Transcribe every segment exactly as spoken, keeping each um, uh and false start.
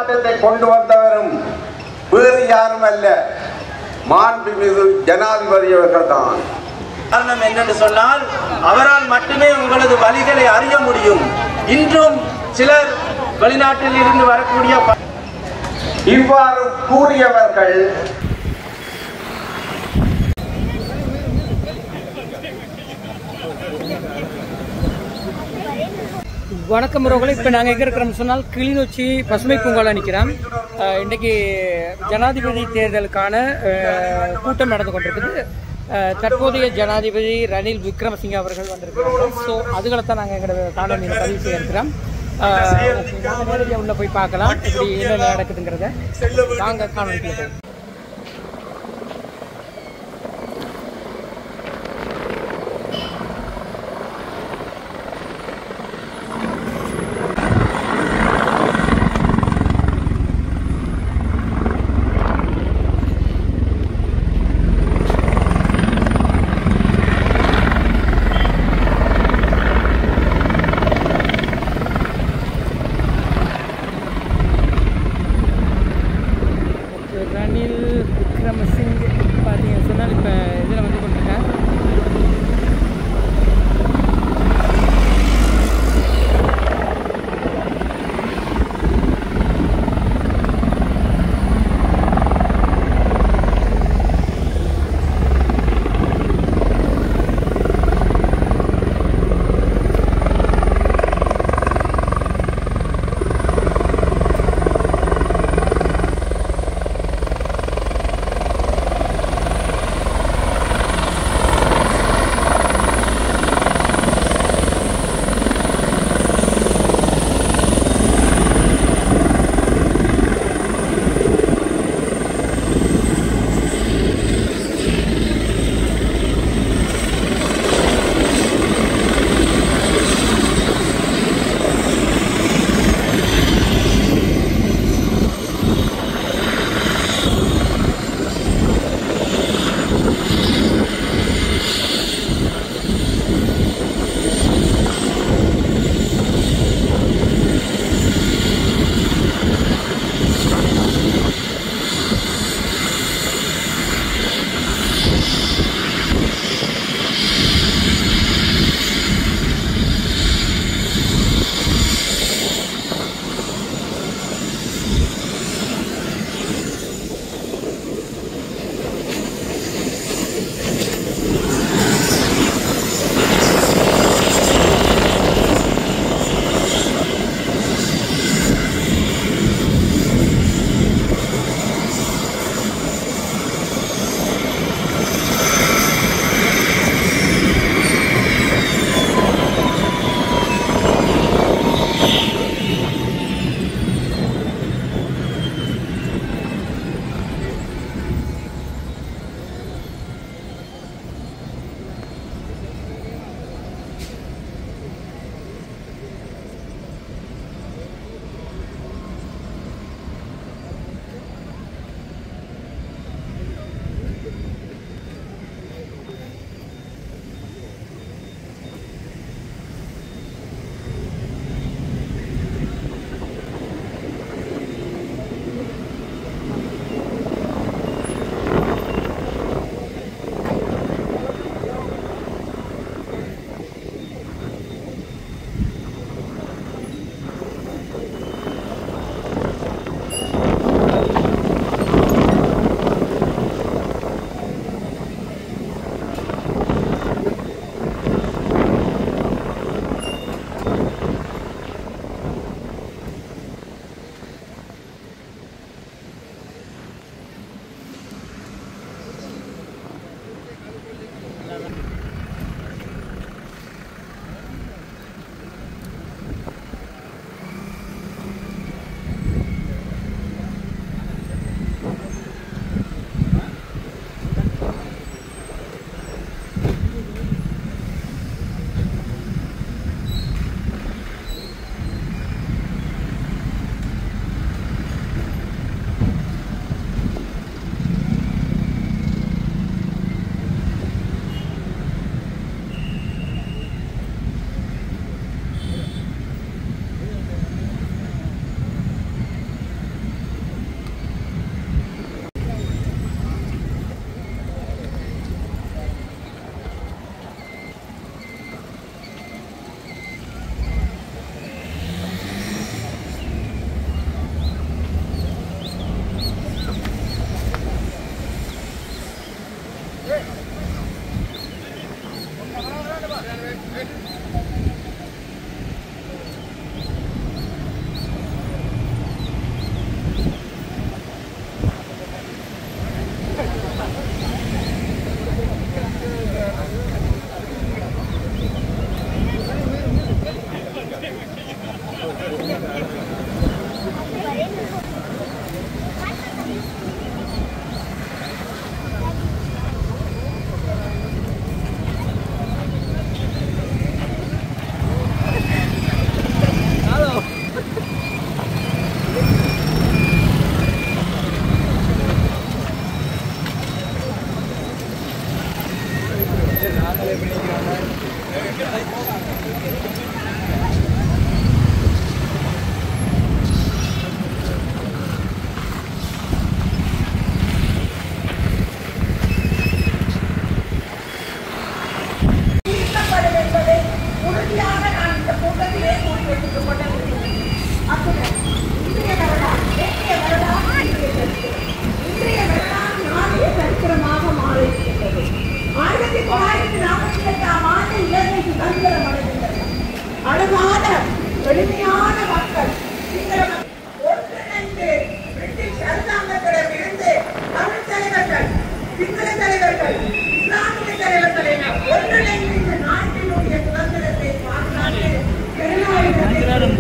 மாற்றத்தை கொண்டு வந்தவரும் வேறு யாரும் அல்ல, மாண்புமிகு ஜனாதிபதி அவர்கள் தான். காரணம் என்னென்று சொன்னால், அவரால் மட்டுமே உங்களது வழிகளை அறிய முடியும். இன்றும் சிலர் வெளிநாட்டில் இருந்து வரக்கூடிய இவ்வாறு கூறியவர்கள் வணக்கம் உறவுகளை. இப்போ நாங்கள் எங்கே இருக்கிறோம்னு சொன்னால் கிளிநொச்சி பசுமை பூங்காவில் நிற்கிறோம். இன்றைக்கி ஜனாதிபதி தேர்தலுக்கான கூட்டம் நடந்து கொண்டிருக்குது. தற்போதைய ஜனாதிபதி ரணில் விக்ரமசிங்கே அவர்கள் வந்திருக்கிறாங்க. ஸோ அதுகளை தான் நாங்கள் எங்களோட காணொலியில் பதிவு செய்ய இருக்கிறோம். நாங்கள் நேரடியாக உள்ளே போய் பார்க்கலாம் இப்படி என்ன நடக்குதுங்கிறத. நாங்கள் காணொலிக்குள்ள போய் Ranil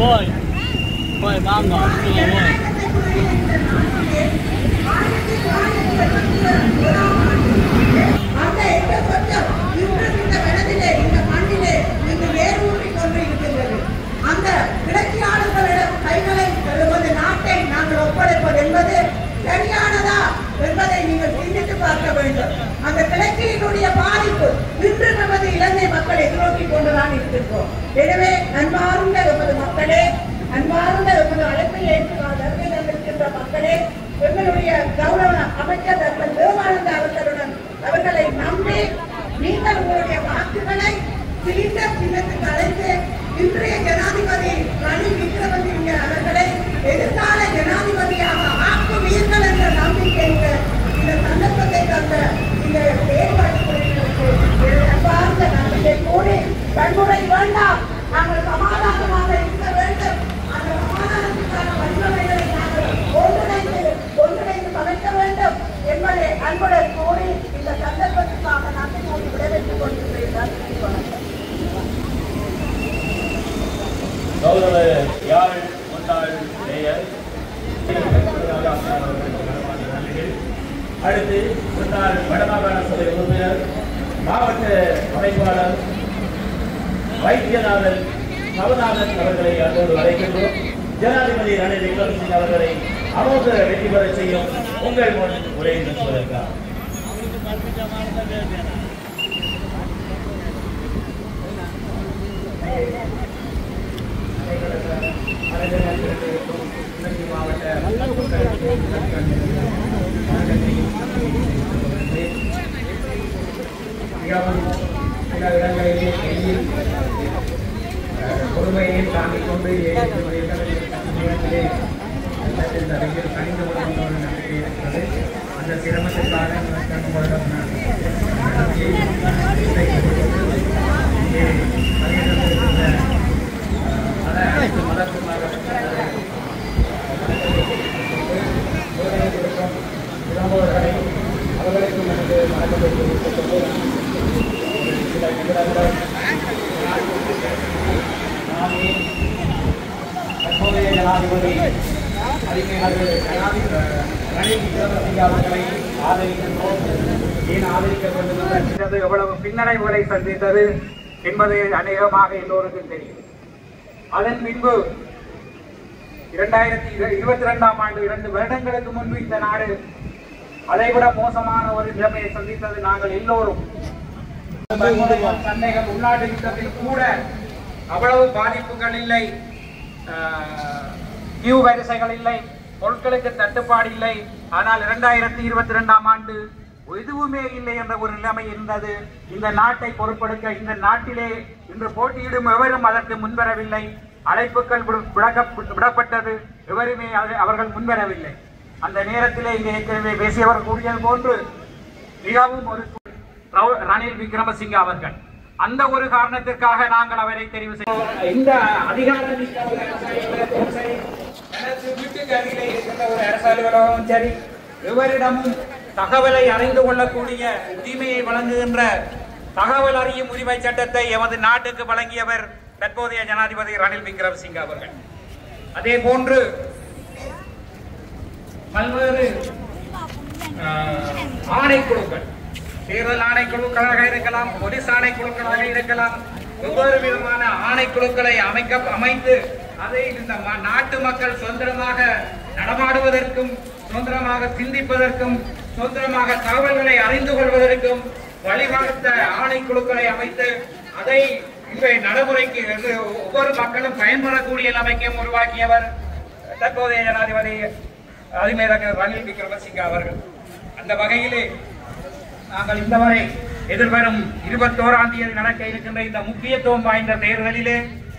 boy. Boy, bangga. Semua boy. அந்த எங்க கொஞ்சம் இன்று இந்த வனத்திலே இந்த மண்ணிலே இன்று வேரூன்றி கொண்டு இருக்கின்றது. அந்த கிளர்ச்சியாளர்களிடம் கைகளை பெறுவது நாட்டை நாங்கள் ஒப்படைப்பது என்பது சரியானதா என்பதை நீங்கள் சிந்தித்து பார்க்க வேண்டும். அந்த கிளர்ச்சியினுடைய பாதிப்பு இன்று நமது இலங்கை மக்கள் எதிர்நோக்கி கொண்டுதான் இருக்கின்றோம். எனவே அன்பார்ந்த எமது மக்களே, அன்பார்ந்த எமது அழைப்பை ஏற்று வருகை தந்திருக்கின்ற மக்களே, எங்களுடைய கௌரவ அமைச்சர் டாக்டர் தேவானந்த அவர்களுடன் அவர்களை நம்பி நீங்கள் உங்களுடைய வாக்குகளை சிலிண்டர் சின்னத்துக்கு அழைத்து இன்றைய ஜனாதிபதி ரணில் விக்ரமசிங்க அவர்களை எதிர்கால ஜனாதிபதியாக ஆக்குவீர்கள் என்ற நம்பிக்கை இந்த சந்தர்ப்பத்தை தந்த இந்த செயல்பாட்டுகளுக்கு அன்பார்ந்த நம்பிக்கை கூறி வன்முறை வேண்டாம், நாங்கள் சமாதானமாக இருக்க வேண்டும். அந்த சமாதானத்துக்கான வழிமுறைகளை நாங்கள் ஒன்றிணைந்து ஒன்றிணைந்து சமைக்க வேண்டும் என்பதை அன்புடன் கூறி இந்த சந்தர்ப்பத்துக்காக நன்றி கூறி விடைபெற்றுக் கொண்டிருக்கிறேன். கௌரவ யாழ் முன்னாள் மேயர், அடுத்து முன்னாள் வடமாகாண சபை உறுப்பினர், மாவட்ட அமைப்பாளர் வைத்தியநாதன் நவநாதன் அவர்களை அன்போடு அழைக்கின்றோம். ஜனாதிபதி ரணில் விக்ரமசிங்க அவர்களை அமோக வெற்றி பெற செய்யும் உங்கள் முன் உரை நிறுத்துவதற்காக சில இடங்களிலே வெயில் பொறுமையையும் தாங்கிக் கொண்டு நேரத்திலே இந்த வெயில் கணிந்து கொண்ட ஒரு நம்பிக்கை இருக்கிறது. அந்த சிரமத்திற்காக பல அனைத்து மதத்துமாக விளம்புவர்களை அவர்களுக்கும் எனது வணக்கத்தை தெரிவித்துக் சில நிமிடங்கள் தற்போதைய ஜனாதிபதி அறிஞர்கள் ரணில் விக்ரமசிங்க அவர்களை ஆதரிக்கின்றோம். ஏன் ஆதரிக்க வேண்டும் என்றது எவ்வளவு பின்னடைவுகளை சந்தித்தது என்பது அநேகமாக எல்லோருக்கும் தெரியும். அதன் பின்பு இரண்டாயிரத்தி இருபத்தி இரண்டாம் ஆண்டு இரண்டு வருடங்களுக்கு முன்பு இந்த நாடு அதைவிட மோசமான ஒரு நிலைமையை சந்தித்தது நாங்கள் எல்லோரும். சண்டைகள் உள்நாட்டு யுத்தத்தில் கூட அவ்வளவு பாதிப்புகள் இல்லை, கியூ வரிசைகள் இல்லை, பொருட்களுக்கு தட்டுப்பாடு இல்லை. ஆனால் இரண்டாயிரத்தி இருபத்தி இரண்டாம் ஆண்டு எதுவுமே இல்லை என்ற ஒரு நிலைமை இருந்தது. இந்த நாட்டை பொறுப்பெடுக்க இந்த நாட்டிலே இன்று போட்டியிடும் எவரும் அதற்கு முன்வரவில்லை. அழைப்புகள் விடப்பட்டது, எவருமே அவர்கள் முன்வரவில்லை. அந்த நேரத்திலே இங்கே ஏற்கனவே பேசியவர் கூறியது போன்று மிகவும் ஒரு ரணில் விக்ரமசிங்க அவர்கள், அந்த ஒரு காரணத்திற்காக நாங்கள் அவரை தெரிவு செய்வோம். இந்த அதிகாரம் வீட்டுக்கு அருகிலே இருக்கின்ற ஒரு அரசு அலுவலகம் சரி, எவரிடமும் தகவலை அறிந்து கொள்ளக்கூடிய உரிமையை வழங்குகின்ற தகவல் அறியும் உரிமை சட்டத்தை எமது நாட்டுக்கு வழங்கியவர் தற்போதைய ஜனாதிபதி ரணில் விக்ரமசிங்க அவர்கள். அதே போன்று பல்வேறு ஆணைக்குழுக்கள், தேர்தல் ஆணைக்குழுக்களாக இருக்கலாம், போலீஸ் ஆணைக்குழுக்களாக இருக்கலாம், ஒவ்வொரு விதமான ஆணைக்குழுக்களை அமைக்க அமைத்து அதை இந்த நாட்டு மக்கள் சுதந்திரமாக நடமாடுவதற்கும், சுதந்திரமாக சிந்திப்பதற்கும், சுதந்திரமாக தகவல்களை அறிந்து கொள்வதற்கும் வழிவகுத்த ஆணைக்குழுக்களை அமைத்து அதை இன்றைய நடைமுறைக்கு ஒவ்வொரு மக்களும் பயன்படக்கூடிய நிலைமைக்கும் உருவாக்கியவர் தற்போதைய ஜனாதிபதி அதிமேதக ரணில் விக்ரமசிங்க அவர்கள். அந்த வகையிலே நாங்கள் இந்த வரை எதிர்வரும் இருபத்தோராம் தேதி நடக்க இருக்கின்ற இந்த முக்கியத்துவம் வாய்ந்த தேர்தலிலே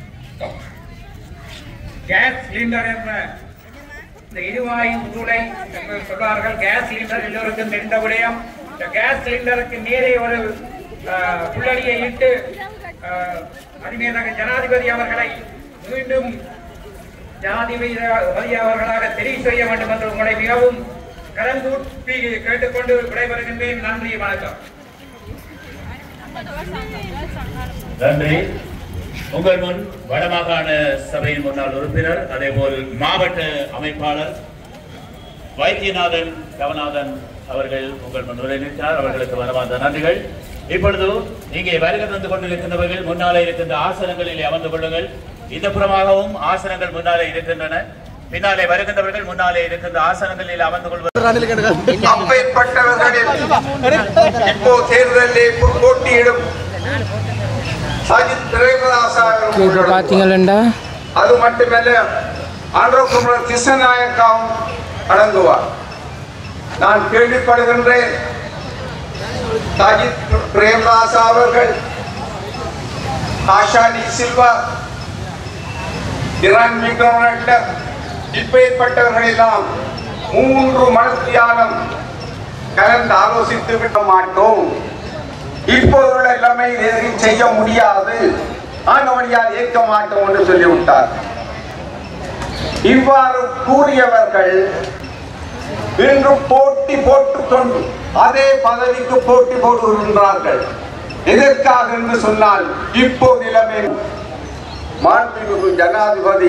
கேஸ் சிலிண்டர் என்ற இந்த எரிவாயு உருளை என்று சொல்வார்கள். கேஸ் சிலிண்டர் எல்லோருக்கும் தெரிந்த விடயம். இந்த கேஸ் சிலிண்டருக்கு நேரே ஒரு புள்ளடியை இட்டு அதிமேதக ஜனாதிபதி அவர்களை மீண்டும் ஜனாதிபதி அவர்களாக தெரிவு செய்ய வேண்டும் என்று உங்களை மிகவும் கலந்தூட்டி கேட்டுக்கொண்டு விடைபெறுகின்றேன். நன்றி, வணக்கம். நன்றி. உங்கள் முன் வடமாகாண சபையின் முன்னாள் உறுப்பினர் அதேபோல் மாவட்ட அமைப்பாளர் வைத்தியநாதன் கவநாதன் அவர்கள் உங்கள் முன் உரையாற்றினார். அவர்களுக்கு மனமார்ந்த நன்றிகள். இப்பொழுது இங்கே வருகை தந்து கொண்டிருக்கின்றவர்கள் முன்னாலே இருக்கின்ற ஆசனங்களில் அமர்ந்து கொள்ளுங்கள். இந்த புறமாகவும் ஆசனங்கள் முன்னாலே இருக்கின்றன. பின்னாலே வருகின்றவர்கள் முன்னாலே இருக்கின்ற ஆசனங்களில் அமர்ந்து கொள்வார்கள். அப்பேற்பட்டவர்களில் இப்போ தேர்தலில் போட்டியிடும் சஜித் பிரேமதாசா பாத்தீங்களா? அது மட்டுமல்ல, ஆண்டோகுமார் கிருஷ்ணநாயக்காவும் அடங்குவார். நான் கேள்விப்படுகின்றேன், சஜித் பிரேமதாசா அவர்கள், ஆஷானி சில்வா, இரான் மிக்ரோனட்ட இப்பேற்பட்டவர்கள் எல்லாம் மூன்று மனத்தியாலம் கலந்து ஆலோசித்து விட மாட்டோம். இப்போதுள்ள எல்லாமே எதையும் செய்ய முடியாது, ஆண்டவனியால் ஏற்க மாட்டோம் என்று சொல்லிவிட்டார். இவ்வாறு கூறியவர்கள் இன்று போட்டி போட்டுக் கொண்டு அதே பதவிக்கு போட்டி போடுகின்றார்கள். எதற்காக என்று சொன்னால், இப்போ நிலைமை மாண்புமிகு ஜனாதிபதி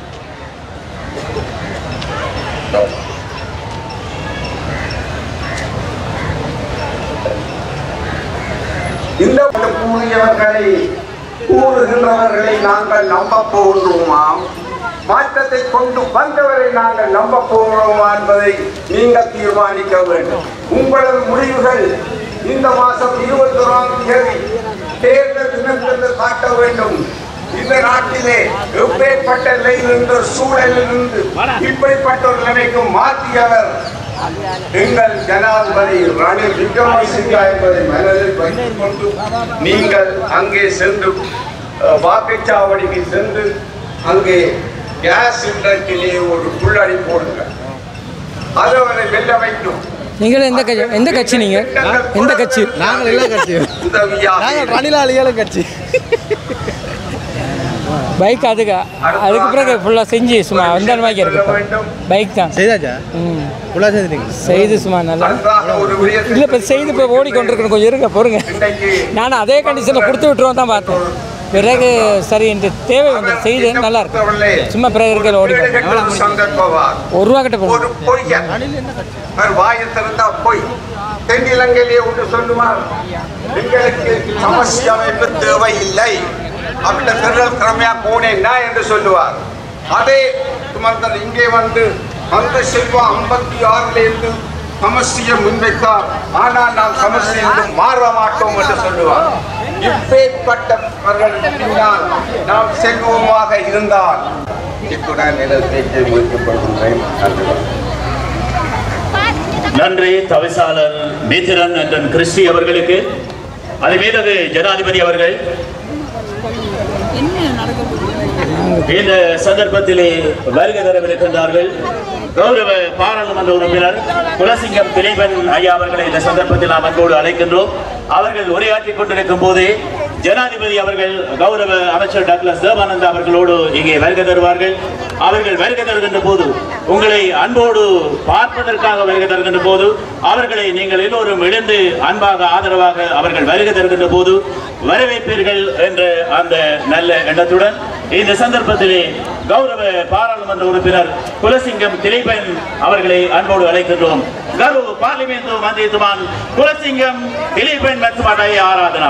இந்த கூறியவர்களை கூறுகின்றவர்களை நாங்கள் நம்ப போகிறோமாம், மாற்றத்தை கொண்டு வந்தவரை நாங்கள் நம்ப போகிறோமா என்பதை நீங்கள் தீர்மானிக்க வேண்டும். உங்களது முடிவுகள் இந்த மாதம் இருபத்தி ஒன்றாம் தேதி தேர்தல் தினத்திலிருந்து காட்ட வேண்டும். இந்த நாட்டிலே எப்பேற்பட்ட நிலையிலிருந்து சூழலிலிருந்து இப்படிப்பட்ட ஒரு நிலைக்கு மாற்றியவர் எங்கள் ஜனாதிபதி ரணில் விக்ரமசிங்க என்பதை மனதில் வைத்துக் கொண்டு நீங்கள் அங்கே சென்று வாக்குச்சாவடிக்கு சென்று அங்கே கேஸ் சிலிண்டரிலே ஒரு புள்ளடி போடுங்கள். அது அவரை வெல்ல வைக்கும். நீங்கள் எந்த கட்சி? எந்த கட்சி நீங்க? எந்த கட்சி? நாங்கள் எல்லா கட்சியும் நாங்கள் ரணில் அலியாலும் கட்சி. பைக் அதுக்கு அதுக்கு பிறகு ஃபுல்லாக செஞ்சு சும்மா வந்த மாதிரி இருக்கு. பைக் தான் செய்தாச்சா? ம் ஃபுல்லாக செய்துட்டீங்க? செய்து சும்மா நல்லா இல்லை. இப்போ செய்து இப்போ ஓடிக்கொண்டிருக்கணும். கொஞ்சம் இருங்க பொறுங்க. நானும் அதே கண்டிஷனில் கொடுத்து விட்டுருவோம் தான் பார்த்தேன். பிறகு சரி என்று தேவை வந்து செய்து நல்லா இருக்கு. சும்மா பிறகு இருக்கையில் ஓடி ஒரு ரூபா கிட்ட போகும். வாயத்திருந்தா போய் தென்னிலங்கையிலே ஒன்று சொல்லுவார், எங்களுக்கு சமஸ்ய அமைப்பு தேவையில்லை, அப்படி பெருள் கிரமையா போனேன்னா என்று சொல்லுவார். அதே சுமந்தர் இங்கே வந்து அந்த செல்வா ஐம்பத்தி ஆறுல இருந்து சமஸ்தியை முன்வைத்தார். ஆனால் நாம் சமஸ்தியிலிருந்து மாற மாட்டோம் என்று சொல்லுவார். இப்பேற்பட்டவர்கள் பின்னால் நாம் செல்வமாக இருந்தால் இத்துடன் பேச்சை முடிக்கப்படுகின்றேன். நன்றி தவிசாளர் மித்திரன் அண்ணன் கிறிஸ்டி அவர்களுக்கு. அதே மீது ஜனாதிபதி அவர்கள் இந்த சந்தர்ப்பத்திலே வருகை தரவிருக்கின்றார்கள். கௌரவ பாராளுமன்ற உறுப்பினர் குலசிங்கம் திலீபன் ஐயா அவர்களை இந்த சந்தர்ப்பத்தில் நாம் அன்போடு அழைக்கின்றோம். அவர்கள் உரையாற்றிக் கொண்டிருக்கும் போதே ஜனாதிபதி அவர்கள் கௌரவ அமைச்சர் டாக்டர் தேவானந்தா அவர்களோடு இங்கே வருகை தருவார்கள். அவர்கள் வருகை தருகின்ற போது உங்களை அன்போடு பார்ப்பதற்காக வருகை தருகின்ற போது அவர்களை நீங்கள் எல்லோரும் எழுந்து அன்பாக ஆதரவாக அவர்கள் வருகை தருகின்ற போது வரவேற்பீர்கள் என்ற அந்த நல்ல எண்ணத்துடன் இந்த சந்தர்ப்பத்திலே கௌரவ பாராளுமன்ற உறுப்பினர் குலசிங்கம் திலீபன் அவர்களை அன்போடு அழைக்கின்றோம். கௌரவ பார்லிமெண்ட் மந்திரித்துமான் குலசிங்கம் திலீபன் மற்றும் அடைய ஆராதனா.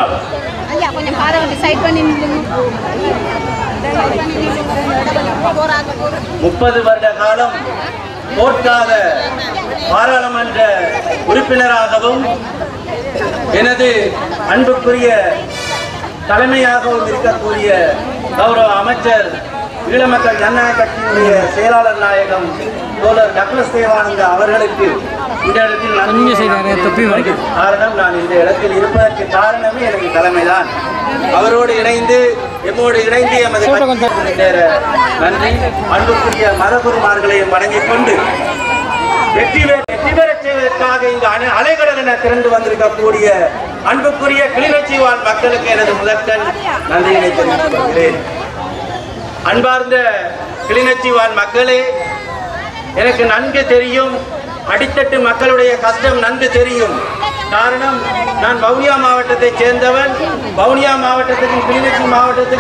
முப்பது வருட காலம் போற்றாத பாராளுமன்ற உறுப்பினராகவும் எனது அன்புக்குரிய தலைமையாகவும் இருக்கக்கூடிய கௌரவ அமைச்சர் ஈழமக்கள் ஜனநாயக கட்சியினுடைய செயலாளர் நாயகம் தோழர் டக்ளஸ் தேவானந்தா அவர்களுக்கு இந்த இடத்தில் நன்றி. காரணம், நான் இந்த இடத்தில் இருப்பதற்கு காரணமே எனக்கு தலைமைதான். அவரோடு இணைந்து எம்மோடு இணைந்து எமது நன்றி அன்புக்குரிய மதகுருமார்களையும் வணங்கிக் கொண்டு வெற்றி வெற்றி பெறச் செய்வதற்காக இங்கு அலைகடல் என திரண்டு வந்திருக்கக்கூடிய அன்புக்குரிய கிளிநொச்சி வாழ் மக்களுக்கு எனது முதற்கண் நன்றியினை தெரிவித்துக் கொள்கிறேன். அன்பார்ந்த கிளிநொச்சி வாழ் மக்களே, எனக்கு நன்கு தெரியும், அடித்தட்டு மக்களுடைய கஷ்டம் நன்கு தெரியும். காரணம், நான் வவுனியா மாவட்டத்தை சேர்ந்தவன். வவுனியா மாவட்டத்துக்கும் கிளிநொச்சி மாவட்டத்துக்கும்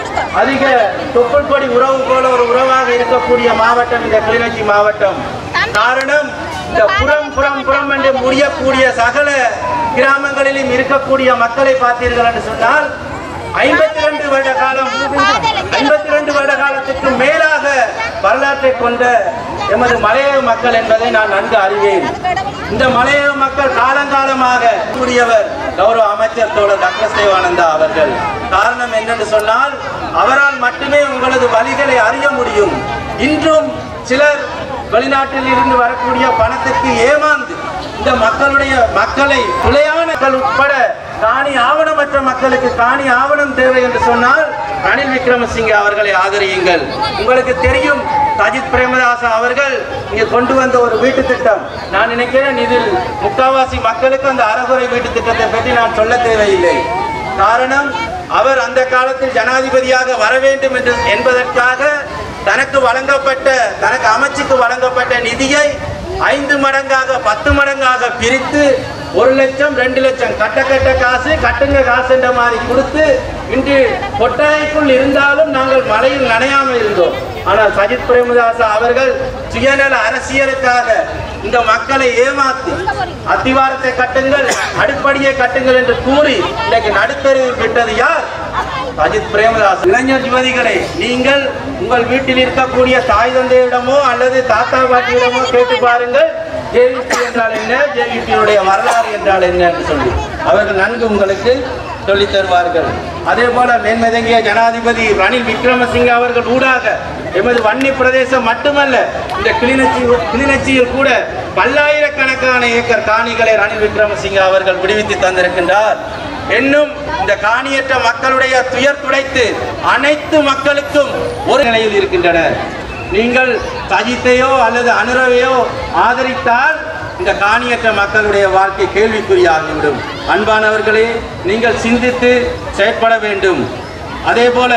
அதிக தொப்புள் கொடி உறவு போல ஒரு உறவாக இருக்கக்கூடிய மாவட்டம் இந்த கிளிநொச்சி மாவட்டம். காரணம், இந்த புறம் புறம் புறம் என்று முடியக்கூடிய சகல கிராமங்களிலும் இருக்கக்கூடிய மக்களை பார்த்தீர்கள் என்று சொன்னால் ஐம்பத்தி ரெண்டு வருட காலம் ஐம்பத்தி ரெண்டு வருட காலத்துக்கு மேலாக வரலாற்றை கொண்ட எமது மலையக மக்கள் என்பதை நான் நன்கு அறிவேன். இந்த மலையக மக்கள் காலங்காலமாக கூடியவர் கௌரவ அமைச்சர் தோழர் டாக்டர் தேவானந்தா அவர்கள். காரணம் என்னென்று சொன்னால் அவரால் மட்டுமே உங்களது வழிகளை அறிய முடியும். இன்றும் சிலர் வெளிநாட்டில் இருந்து வரக்கூடிய பணத்திற்கு ஏமாந்து இந்த மக்களுடைய மக்களை பிழையானர்கள் உட்பட காணி ஆவணமற்ற மக்களுக்கு காணி ஆவணம் தேவை என்று சொன்னால் ரணில் விக்ரமசிங்கே அவர்களை ஆதரியுங்கள். உங்களுக்கு தெரியும், சஜித் பிரேமதாச அவர்கள் இங்கே கொண்டு வந்த ஒரு வீட்டு திட்டம். நான் நினைக்கிறேன் இதில் முக்காவாசி மக்களுக்கு அந்த அறகுறை வீட்டு திட்டத்தை பற்றி நான் சொல்ல தேவையில்லை. காரணம், அவர் அந்த காலத்தில் ஜனாதிபதியாக வர வேண்டும் என்று என்பதற்காக தனக்கு வழங்கப்பட்ட தனக்கு அமைச்சுக்கு வழங்கப்பட்ட நிதியை ஐந்து மடங்காக பத்து மடங்காக பிரித்து ஒரு லட்சம் ரெண்டு லட்சம் கட்ட கட்ட காசு கட்டுங்க காசு என்ற மாதிரி கொடுத்து இன்று கொட்டாய்க்குள் இருந்தாலும் நாங்கள் மழையில் நனையாமல் இருந்தோம். ஆனால் சஜித் பிரேமதாச அவர்கள் சுயநல அரசியலுக்காக இந்த மக்களை ஏமாற்றி அத்திவாரத்தை கட்டுங்கள் அடுப்படியை கட்டுங்கள் என்று கூறி இன்னைக்கு நடுத்தருவில் விட்டது யார்? சஜித் பிரேமதாஸ். இளைஞர் யுவதிகளை, நீங்கள் உங்கள் வீட்டில் இருக்கக்கூடிய தாய் தந்தையிடமோ அல்லது தாத்தா பாட்டியிடமோ கேட்டு பாருங்கள், ஜேவிபி என்றால் என்ன, ஜேவிபியினுடைய வரலாறு என்றால் என்ன என்று சொல்லி அவர்கள் நன்கு உங்களுக்கு சொல்லித் தருவார்கள். அதே போல மேன்மதங்கிய ஜனாதிபதி ரணில் விக்ரமசிங்கே அவர்கள் ஊடாக எமது வன்னி பிரதேசம் மட்டுமல்ல, இந்த கிளிநொச்சி கிளிநொச்சியில் கூட பல்லாயிரக்கணக்கான ஏக்கர் காணிகளை ரணில் விக்ரமசிங்கே அவர்கள் விடுவித்து தந்திருக்கின்றார். இன்னும் இந்த காணியற்ற மக்களுடைய துயர் துடைத்து அனைத்து மக்களுக்கும் ஒரு நிலையில் இருக்கின்றனர். நீங்கள் சஜித்தையோ அல்லது அனுரவையோ ஆதரித்தால் இந்த காணியற்ற மக்களுடைய வாழ்க்கை கேள்விக்குறியாகிவிடும். அன்பானவர்களே, நீங்கள் சிந்தித்து செயற்பட வேண்டும். அதே போல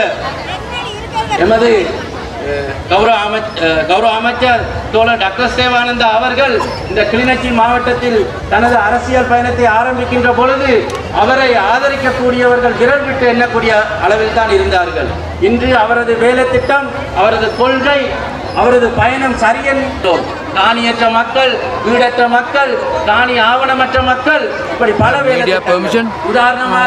எமது கௌரவ அமைச்ச கௌரவ அமைச்சர் தோழர் டாக்டர் தேவானந்தா அவர்கள் இந்த கிளிநொச்சி மாவட்டத்தில் தனது அரசியல் பயணத்தை ஆரம்பிக்கின்ற பொழுது அவரை ஆதரிக்கக்கூடியவர்கள் விரல் விட்டு எண்ணக்கூடிய அளவில் தான் இருந்தார்கள். இன்று அவரது வேலை திட்டம், அவரது கொள்கை, அவரது பயணம் சரியென்றோம். காணியற்ற மக்கள், வீடற்ற மக்கள், காணி ஆவணமற்ற மக்கள், இப்படி பல வேலை உதாரணமாக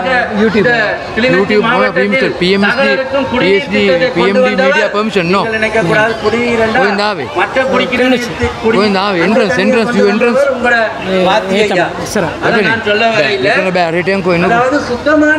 சுத்தமான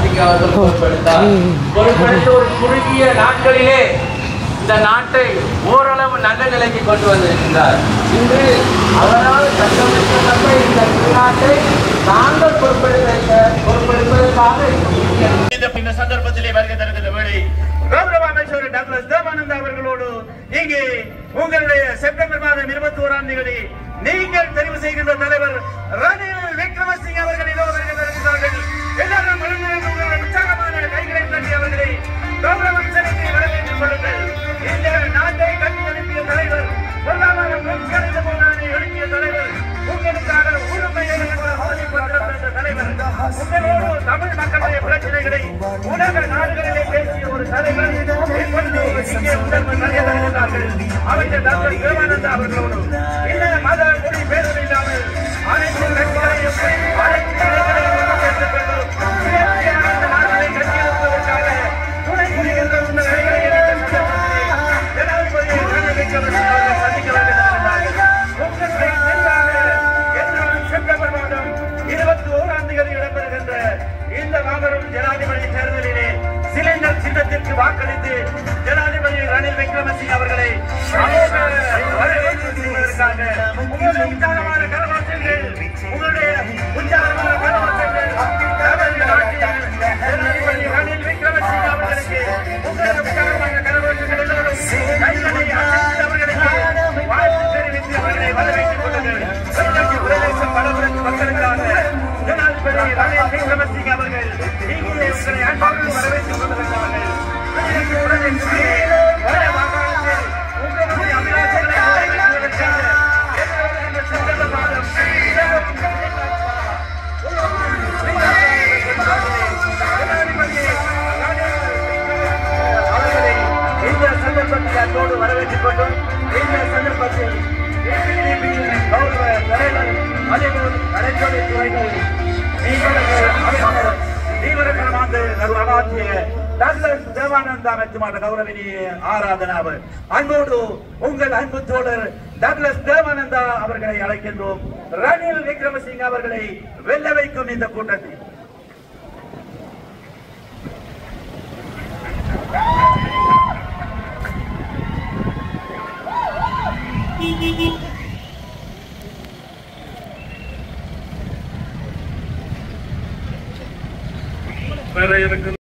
குறுகிய நாட்களிலே இந்த நாட்டை ஓரளவு நல்ல நிலைக்கு கொண்டு வந்திருக்கின்றார். இன்று அவரால் கட்டமைக்கப்பட்ட இந்த நாட்டை நாங்கள் பொறுப்பெடுக்க பொறுப்பெடுப்பதற்காக இந்த சந்தர்ப்பத்திலே வருகை தருகின்ற வேளை கௌரவ அமைச்சர் டாக்டர் தேவானந்தா அவர்களோடு இங்கே உங்களுடைய செப்டம்பர் மாதம் இருபத்தி ஓராம் தேதி நீங்கள் தெரிவு செய்கின்ற தலைவர் ரணில் விக்ரமசிங்கே அவர்கள் இதோ வருகை தருகிறார்கள். எல்லாரும் உற்சாகமான கைகளை தட்டி அவர்களை கௌரவம் செலுத்தி வரவேற்றுக் கொள்ளுங்கள். இந்த நாட்டை கட்டி எழுப்பிய தலைவர், பொருளாதார எழுப்பிய தலைவர், உங்களுக்காக உரிமையை தலைவர், உங்களோடு தமிழ் மக்களுடைய பிரச்சனைகளை உலக நாடுகளிலே பேசிய ஒரு தலைவர் இங்கே முதல்வர் அமைச்சர் டாக்டர் தேவானந்தா அவர்களோடு இந்த மத மொழி பேதம் இல்லாமல் அனைத்து கட்சிகளையும் அனைத்து இளைஞர்களையும் சேர்த்துக் கொண்டு இந்த நாடுகளை கட்டியெழுப்பதற்காக துணை புரிகின்ற இந்த நிலைகளை ஜனாதிபதி ரணில் விக்ரமசிங்கே அவர்கள் சந்திக்க வேண்டும் என்றால் செப்டம்பர் மாதம் இருபத்தி ஓராம் தேதி இடம்பெறுகின்ற இந்த மாபெரும் ஜனாதிபதி தேர்தலிலே சிலிண்டர் சின்னத்திற்கு வாக்களித்து ஜனாதிபதி ரணில் விக்ரமசிங்கே அவர்களை வரவேற்பதற்காக உங்களுடைய உற்சாகமான கரவாசல்கள், உங்களுடைய உற்சாகமான கரவாசல்கள் ஜனாதிபதி ரணில் விக்ரமசிங்கே அவர்களுக்கு உங்களுடைய உற்சாகமான கரவாசல்கள் எல்லோரும் கைகளை அசைத்து அவர்களுக்கு வாழ்த்து தெரிவித்து அவர்களை வரவேற்றுக் கொள்ளுங்கள். பிரதேசம் பலபுரத்து மக்களுக்காக ஜனாதிபதி ரணில் விக்ரமசிங்கே அவர்கள் இங்கே உங்களை அன்போடு வரவேற்றுக் கொள்கிறார்கள். உங்களுடைய அபிலாஷங்களை நிறைவேற்றுவதற்காக செப்டம்பர் மாதம் தேவானந்தா மெச்சுமாட்ட கௌரவனிய ஆராதனாவு அன்போடு உங்கள் அன்பு தோழர் டக்ளஸ் தேவானந்தா அவர்களை அழைக்கின்றோம். ரணில் விக்ரமசிங்க அவர்களை வெல்ல வைக்கும் இந்த கூட்டத்தில் வேற எனக்கு